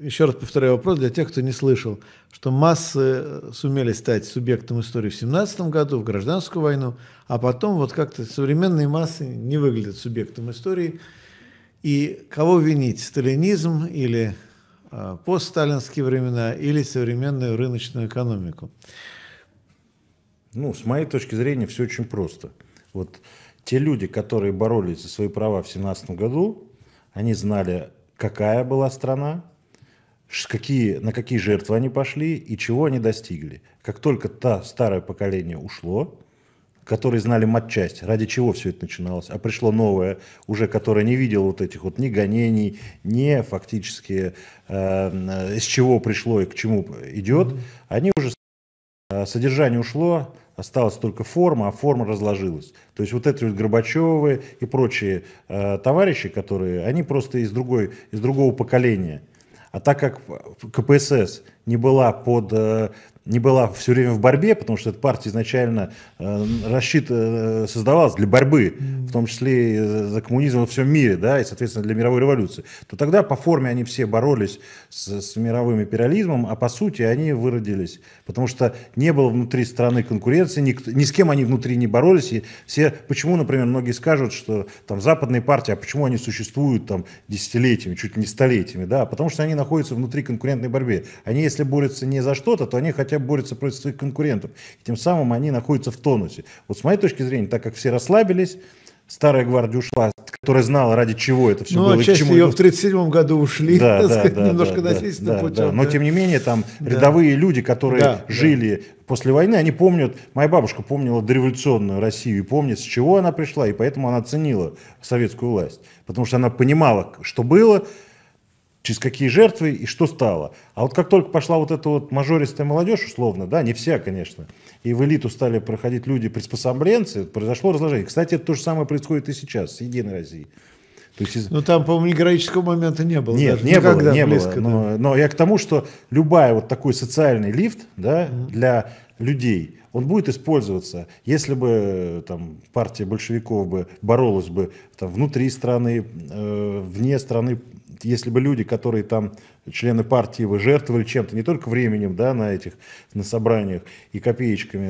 еще раз повторяю вопрос для тех, кто не слышал, что массы сумели стать субъектом истории в 17 году, в гражданскую войну, а потом вот как-то современные массы не выглядят субъектом истории. И кого винить? Сталинизм или постсталинские времена, или современную рыночную экономику? Ну, с моей точки зрения, все очень просто. Вот те люди, которые боролись за свои права в 17 году, они знали, какая была страна, на какие жертвы они пошли и чего они достигли. Как только старое поколение ушло, которые знали матчасть, ради чего все это начиналось, а пришло новое, уже которое не видело вот этих вот ни гонений, ни фактически из чего пришло и к чему идет, они уже содержание ушло, осталась только форма, а форма разложилась. То есть вот эти вот Горбачевы и прочие товарищи, которые, они просто из другого поколения. А так как КПСС не была все время в борьбе, потому что эта партия изначально создавалась для борьбы, в том числе и за коммунизм во всем мире, да, и, соответственно, для мировой революции, то тогда по форме они все боролись с мировым империализмом, а по сути они выродились, потому что не было внутри страны конкуренции, ни с кем они внутри не боролись. И почему, например, многие скажут, что там западные партии, а почему они существуют там десятилетиями, чуть ли не столетиями, да, потому что они находятся внутри конкурентной борьбы. Они, если борются не за что-то, то они хотя бы борются против своих конкурентов. И тем самым они находятся в тонусе. Вот с моей точки зрения, так как все расслабились, старая гвардия ушла, которая знала, ради чего это все было. Ну, часть ее в 1937 году ушли, немножко насильственным путем. Но, тем не менее, там рядовые люди, которые жили после войны, они помнят, моя бабушка помнила дореволюционную Россию и помнит, с чего она пришла, и поэтому она ценила советскую власть. Потому что она понимала, что было, через какие жертвы и что стало. А вот как только пошла вот эта вот мажористая молодежь, условно, да, не вся, конечно, и в элиту стали проходить люди-приспособленцы, произошло разложение. Кстати, это то же самое происходит и сейчас с Единой Россией. То есть, ну там, по-моему, ни героического момента не было. Нет, даже. не было. Но я к тому, что любая вот такой социальный лифт, да, для людей, он будет использоваться, если бы там партия большевиков бы боролась бы там, внутри страны, вне страны, если бы люди, которые там, члены партии, вы жертвовали чем-то, не только временем, да, на собраниях и копеечками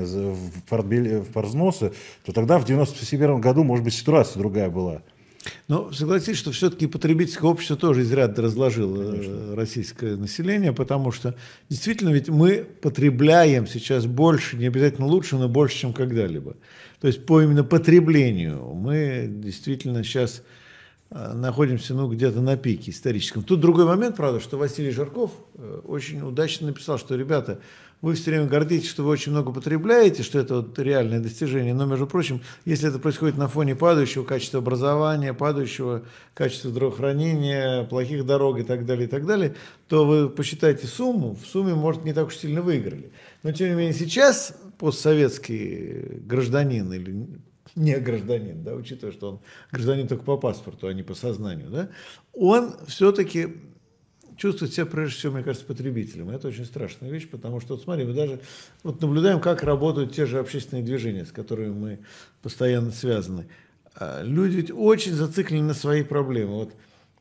в партвзносы, то тогда в 1991 году, может быть, ситуация другая была. Но согласитесь, что все-таки потребительское общество тоже изрядно разложило российское население, потому что действительно ведь мы потребляем сейчас больше, не обязательно лучше, но больше, чем когда-либо. То есть по именно потреблению мы действительно сейчас находимся где-то на пике историческом. Тут другой момент, правда, что Василий Жарков очень удачно написал, что, ребята, вы все время гордитесь, что вы очень много потребляете, что это вот реальное достижение, но, между прочим, если это происходит на фоне падающего качества образования, падающего качества здравоохранения, плохих дорог и так далее, то вы посчитайте сумму, в сумме, может, не так уж сильно выиграли. Но, тем не менее, сейчас постсоветский гражданин или не гражданин, да, учитывая, что он гражданин только по паспорту, а не по сознанию, да, он все-таки чувствует себя, прежде всего, мне кажется, потребителем. Это очень страшная вещь, потому что, вот смотри, мы даже вот наблюдаем, как работают те же общественные движения, с которыми мы постоянно связаны. Люди ведь очень зациклены на свои проблемы. Вот,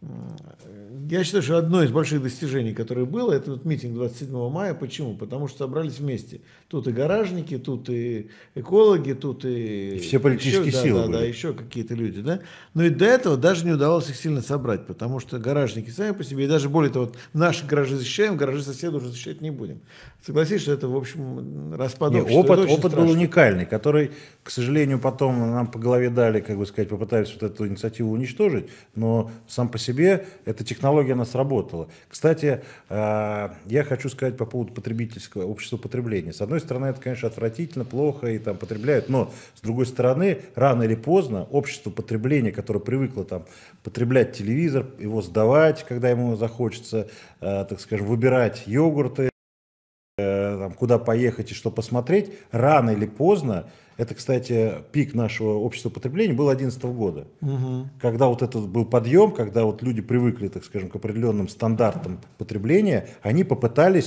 я считаю, что одно из больших достижений, которое было, это вот митинг 27 мая. Почему? Потому что собрались вместе. Тут и гаражники, тут и экологи, тут и все политические силы были. Да, еще какие-то люди. Да? Но и до этого даже не удавалось их сильно собрать, потому что гаражники сами по себе, и даже более того, вот наши гаражи защищаем, гаражи соседа уже защищать не будем. Согласись, что это, в общем, распад общества. Опыт был уникальный, который, к сожалению, потом нам по голове дали, как бы сказать, попытались вот эту инициативу уничтожить, но сам по себе эта технология она сработала. Кстати, я хочу сказать по поводу потребительского общества потребления. С одной стороны, это, конечно, отвратительно, плохо, и там потребляют, но, с другой стороны, рано или поздно общество потребления, которое привыкло там потреблять телевизор, его сдавать, когда ему захочется, так скажем, выбирать йогурты, там, куда поехать и что посмотреть, рано или поздно, это, кстати, пик нашего общества потребления был 2011 года, когда вот этот был подъем, когда вот люди привыкли, так скажем, к определенным стандартам потребления, они попытались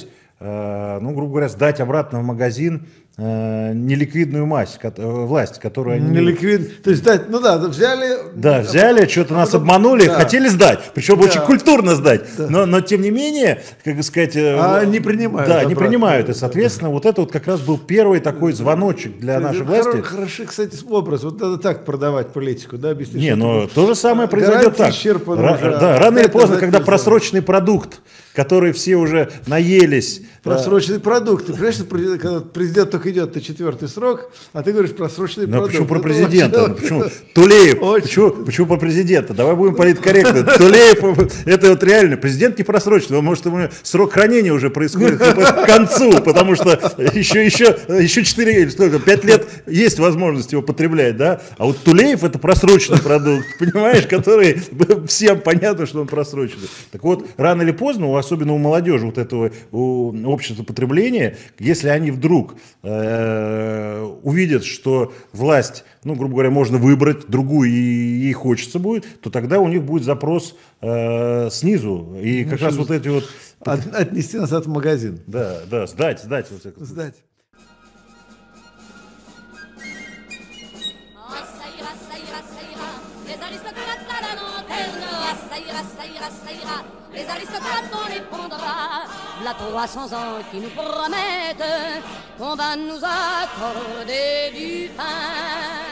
ну, грубо говоря, сдать обратно в магазин неликвидную власть, которую они... Неликвид, то есть дать, ну да, взяли... Да, взяли, что-то нас обманули, да. хотели сдать, причем Да. очень культурно сдать, Да. но тем не менее, как сказать... не принимают. Да, не обратно. принимают, и, соответственно, вот это вот как раз был первый такой звоночек для нашей власти. Хороший, кстати, образ, вот надо так продавать политику, да, объяснить. Не, но то же самое произойдет так. Да, рано или поздно, когда просроченный продукт, который все уже наелись... Просроченный продукт. Ты понимаешь, что когда президент только идет на 4-й срок, а ты говоришь просроченный Но продукт. почему про президента? Почему? Тулеев. Почему про президента? Давай будем политкорректны. Тулеев, это вот реально. Президент не просроченный. Может, ему срок хранения уже происходит к концу, потому что еще 5 лет есть возможность его потреблять, да? А вот Тулеев это просроченный продукт, понимаешь, который всем понятно, что он просроченный. Так вот, рано или поздно, особенно у молодежи вот этого общества потребления, если они вдруг увидят, что власть, ну, грубо говоря, можно выбрать другую, и ей хочется будет, то тогда у них будет запрос снизу. И как раз вот эти вот... Отнести назад в магазин. Да, сдать. Сдать. Les aristocrates on répondra, v'là 300 ans qui nous promettent qu'on va nous accorder du pain.